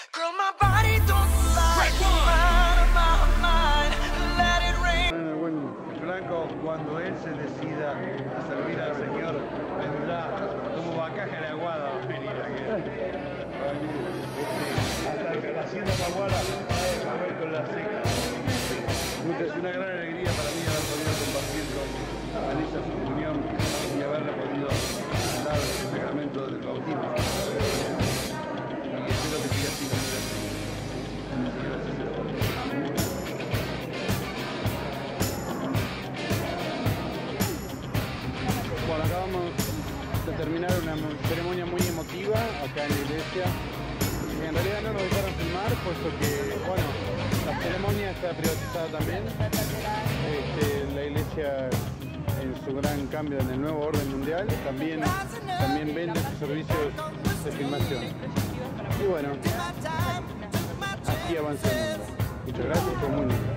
Cuando él se decida a servir al Señor, vendrá como vacaja de aguada a venir aquí. Hasta la hacienda Maguara va a ver con la seca. Es una gran alegría para mí haber podido compartir con Melissa su comunión y haberle podido dar el sacramento del bautismo. Y espero que siga así. Bueno, acabamos de terminar una ceremonia muy emotiva acá en la iglesia. En realidad no nos dejaron filmar, puesto que, bueno, la ceremonia está privatizada también. La iglesia, en su gran cambio en el nuevo orden mundial, también vende sus servicios de filmación. Y bueno, así avanza el mundo. Muchas gracias, fue muy lindo.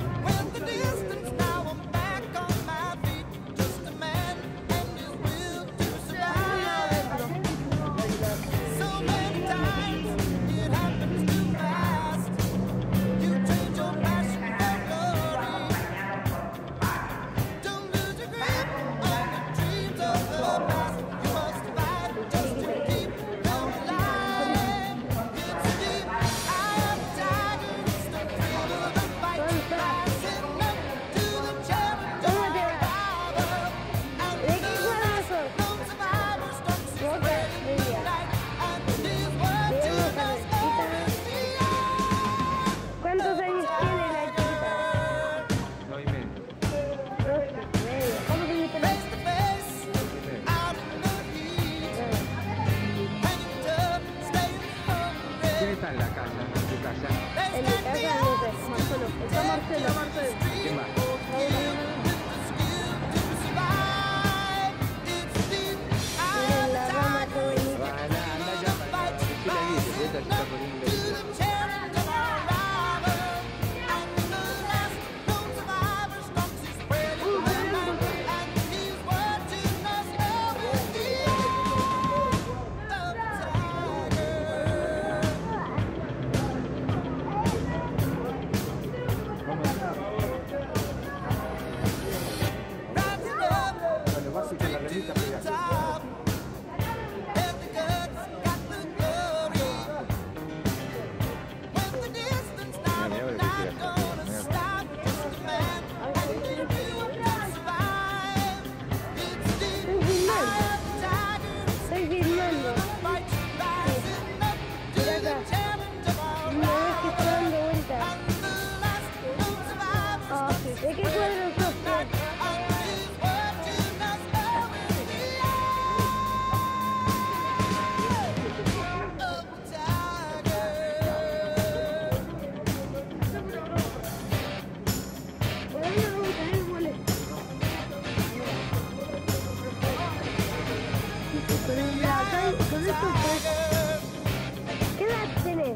¿Qué edad tenés?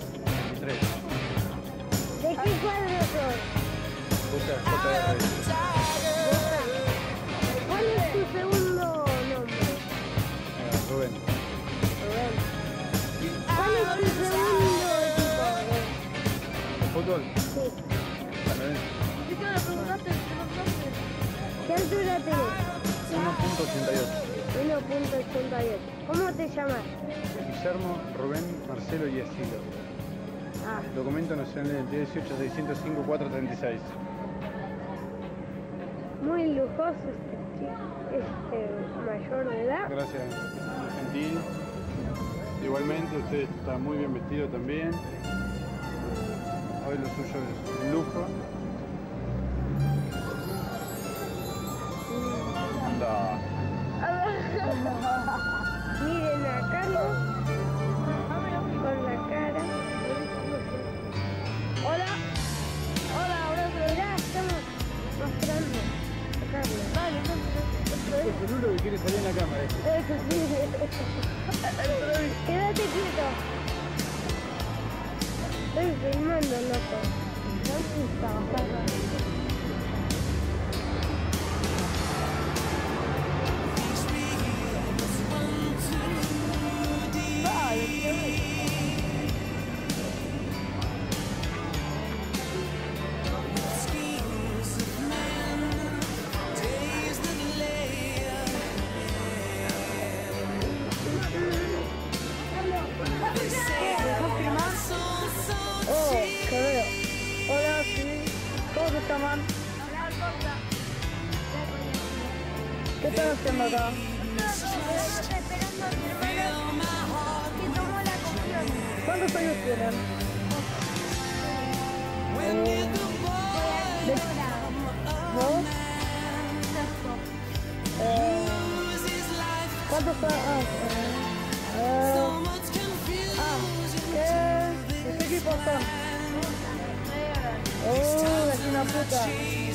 3. ¿De qué cuadro sos? Boca JR. ¿Cuál es tu segundo nombre? Rubén. Rubén. ¿Cuál es tu segundo equipo? ¿De fútbol? Sí. Canadiense. ¿Qué altura tenés? 1.88. 1.88. ¿Cómo te llamas? Guillermo, Rubén, Marcelo y Asilo. Ah, Documento nacional de identidad 18-605-436. muy lujoso este mayor de edad. Gracias, gentil. Igualmente, usted está muy bien vestido también. Hoy lo suyo es un lujo. Anda. Miren a Carlos con la cara. Hola. Hola, ahora mirá, estamos mostrando a Carlos. Vale, Es el uno que quiere salir en la cámara. eso sí. Quédate quieto. Estoy filmando, loco. ¿Dónde está? acá? Estoy esperando a mi hermano que tomó la comunión. ¿Cuántos años tienen? ¿Vos? ¿Cuántos años? ¿Qué? ¿Qué equipo son? Es una puta.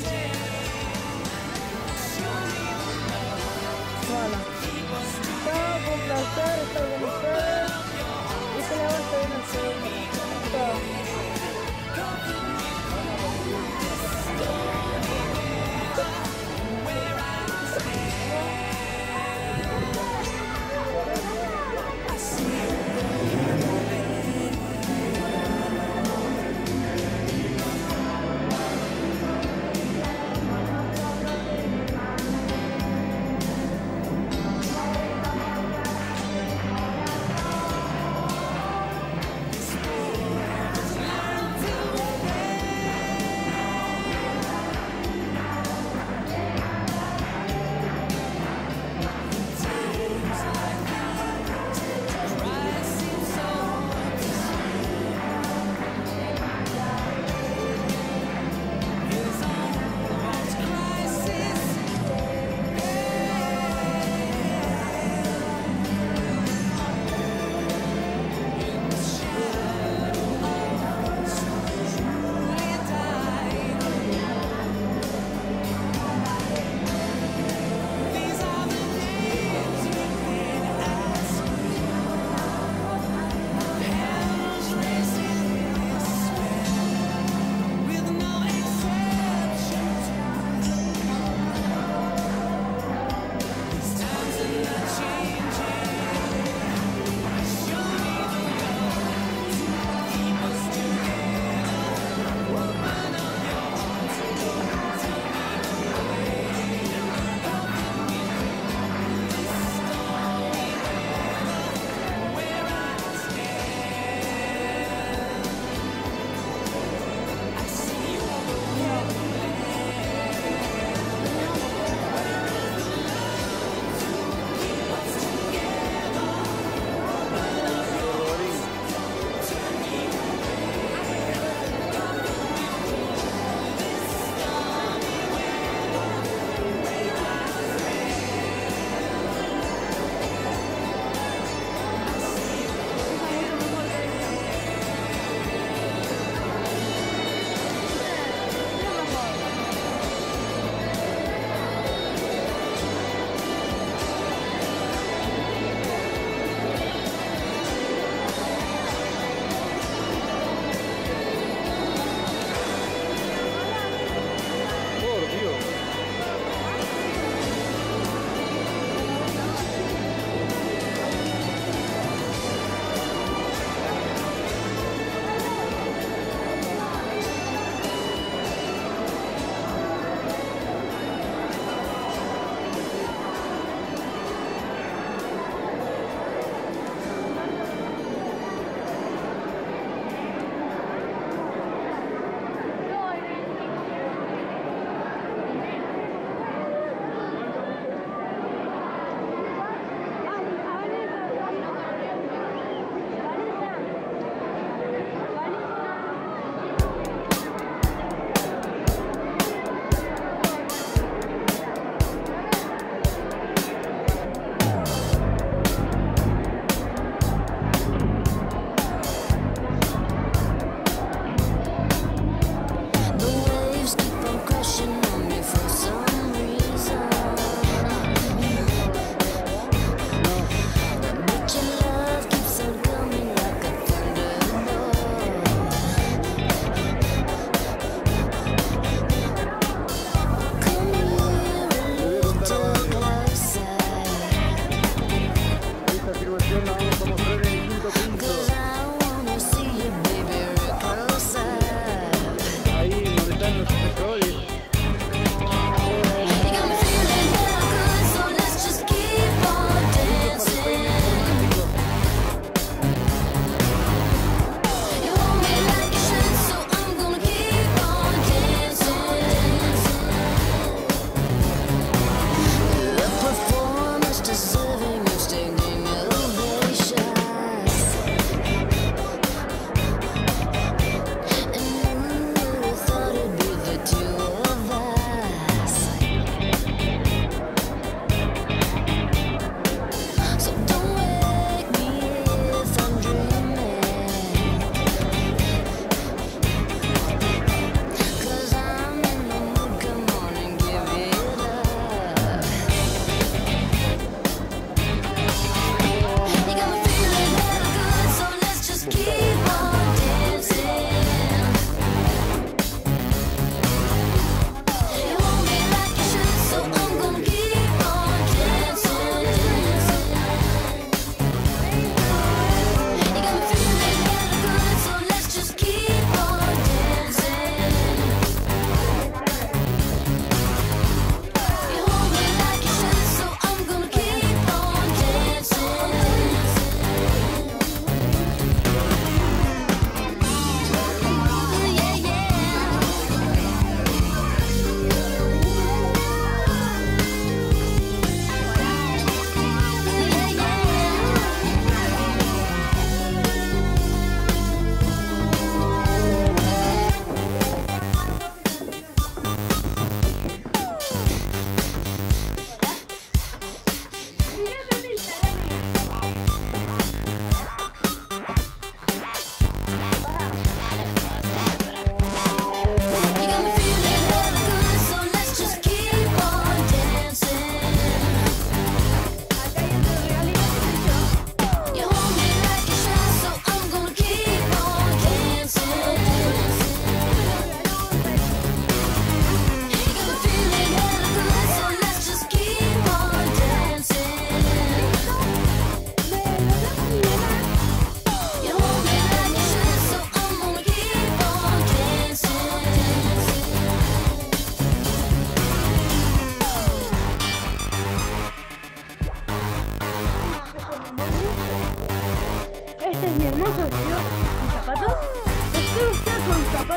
Bueno. Chao, fue un placer estar con ustedes. Y que le vaya bien el segundo. Chao.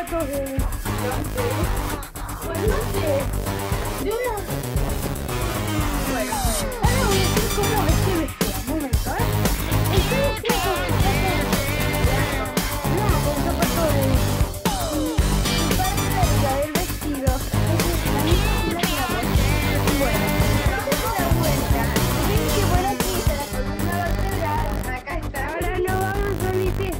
zapatos de... Pues no sé. De una... Bueno, ahora voy a decir cómo estoy vestida. Un momento, ¿eh? Estoy vestida con zapatos... No, con zapatos de... Parte del vestido. La misma es la bueno, esta es la vuelta. Ven que por aquí está la columna vertebral. Acá está. Ahora no vamos a mi pie.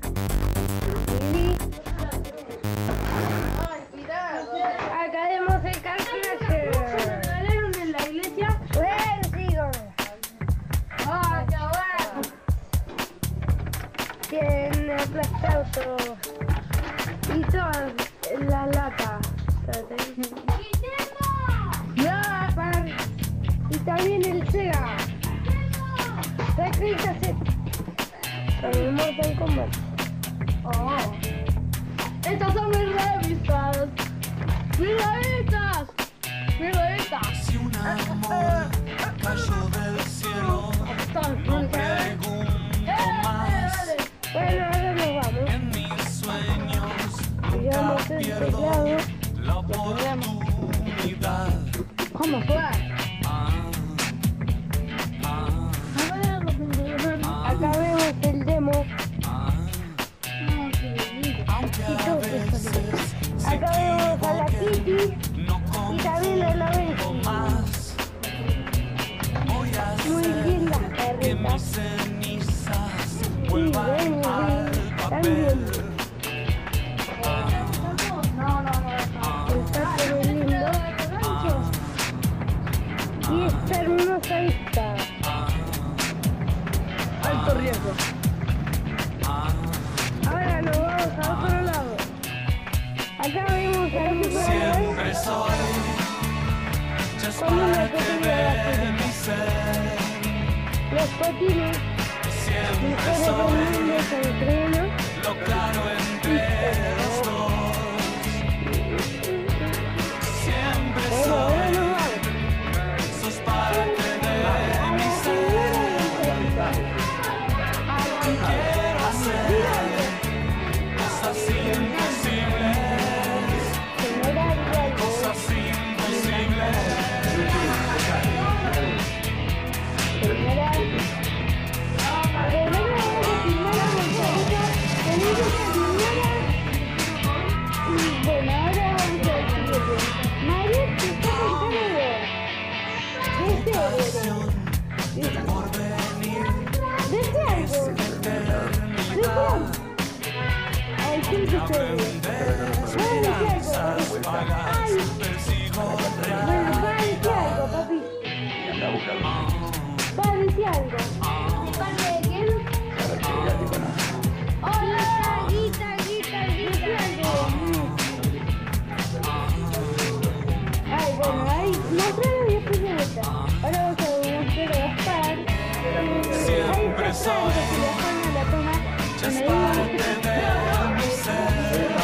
Acá vemos el calculaje. ¿Me regalaron en la iglesia? Bueno, sigo. ¡Ah, qué bueno! Tienen aplastado todo. Y toda la lata. ¡No! Y también el Sega. Sacritas el Mortal Kombat. Oh. Estas son mis revistas. ¡Mis revistas! ¡Mis revistas! Si un amor cayó del cielo, no pregunto más. Bueno, ahora nos vamos. En mis sueños Ya nunca hemos pierdo teclado. la oportunidad. ¿Cómo fue? Acá vemos el demo. Aunque a veces Acá vemos a la Kitty no y también a la consigo Bessie. más, voy a Muy hacer lindas que mis perritas. cenizas Sí, vuelvan ven, al también. papel. Está todo lindo. Y esta hermosa vista. Alto riesgo. Ahora nos vamos a otro lado. Acá vemos a un Siempre soy, ya es con una parte pequeña de vacuna. mi ser. Los patines, Siempre mejores del soy mundo, se entrenan. lo claro entre los dos. Siempre Bueno, ahora soy, nos vamos. sos parte de mi ser. Quiero hacer cosas imposibles, cosas imposibles. Bueno, ahora vamos a ver el siguiente. María se está contando Por venir desde algo. Desde algo. Ay, ¿qué es esto? Ay, persigo bueno, va a decir algo, papi. Va a decir algo. ¿De parte de quién? Hola, Guita. Ay, bueno, ahí mostralo y después de vuelta. Ahora vamos a mostrar a Gaspar. Siempre soy, La toma. ya es parte de mi ser.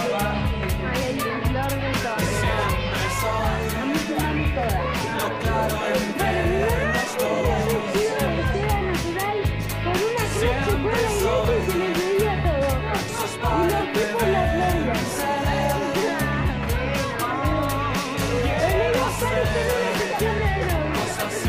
Siempre soy lo claro entre los dos. Siempre soy, sos parte de mi ser. Cosas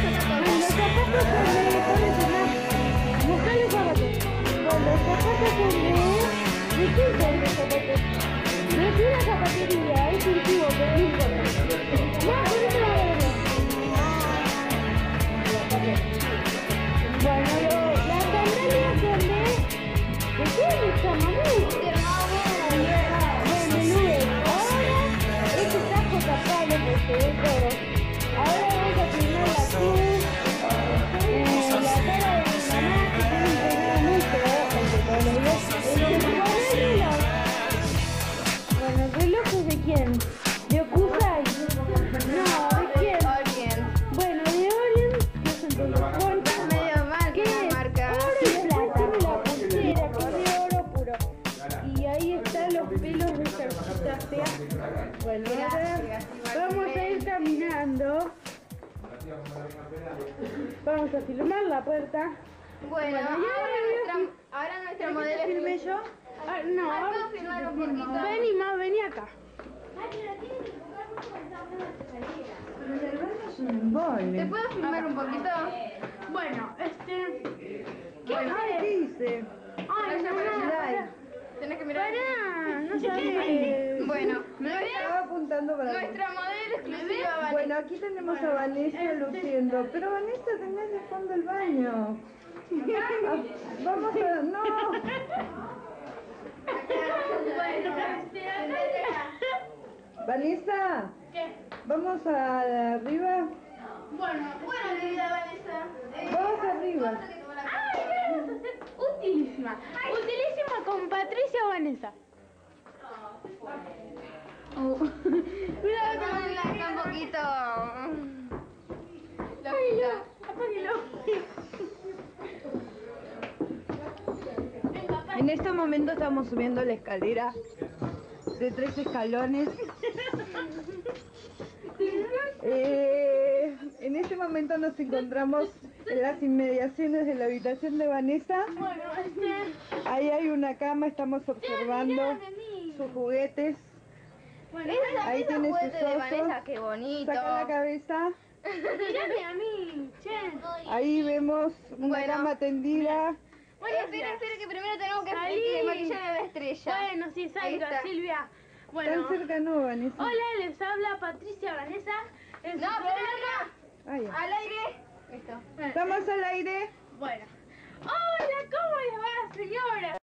no es una zapatería, es un tubo, pero no importa. No, por eso la voy a ver. Bueno, las sandalias son de... ¿De quién es esta mamá? Bueno, nube. Ahora, este trajo tapado porque se ve todo. Ahora vamos a filmar la cruz, la cara de mi mamá, que tiene un peinado muy feo, entre todos los días. Bueno, el reloj es de quién? ¿De Okusai? No, ¿de quién? Bueno, de Orient, que es entonces cuenta. ¿Qué es? Oro y plata. La pulsera, que es de oro puro. Y ahí están los pelos de esta cosita fea. Bueno, ahora vamos a ir caminando. Vamos a filmar la puerta. Bueno, Bueno, ahora nuestra modelo filmé yo. No, ¿puedo ahora filmar un poquito. Vení, más, vení acá. Pero el baño es un embole. ¿Te puedo filmar un poquito? Bueno, ¿qué Ay, ¿qué hice? Ay, no, Tenés que mirar. pará, no sabés. Bueno, Me estaba apuntando para... nuestra modelo exclusiva, Vanessa. Bueno, aquí tenemos a Vanessa luciendo. Pero Vanessa, tenés de fondo el baño. Ah, vamos a... ¡No! Vanessa, ¿Qué? ¿vamos a arriba? Bueno, querida Vanessa. Vamos arriba. Ay, utilísima. Utilísima con Patricia Vanessa. Cuidado con la un poquito. Apáguelo, apáguelo. En este momento estamos subiendo la escalera de 3 escalones. En este momento nos encontramos en las inmediaciones de la habitación de Vanessa. Bueno, Ahí hay una cama, estamos observando sus juguetes. bueno, Ahí Ese tiene sus juguete de Vanessa, osos. qué bonito. Saca la cabeza. mírame a mí, che. Ahí vemos una Bueno. cama tendida. Espera, que primero tenemos que Salí. maquillar a la estrella. Bueno, sí, Ahí salga, está. Silvia. Tan Bueno, cerca no, Vanessa. hola, les habla Patricia Vanessa. En su No, programa. Ah, ya. Al aire. Listo. Estamos al aire. Bueno. Hola, ¿cómo les va, señoras?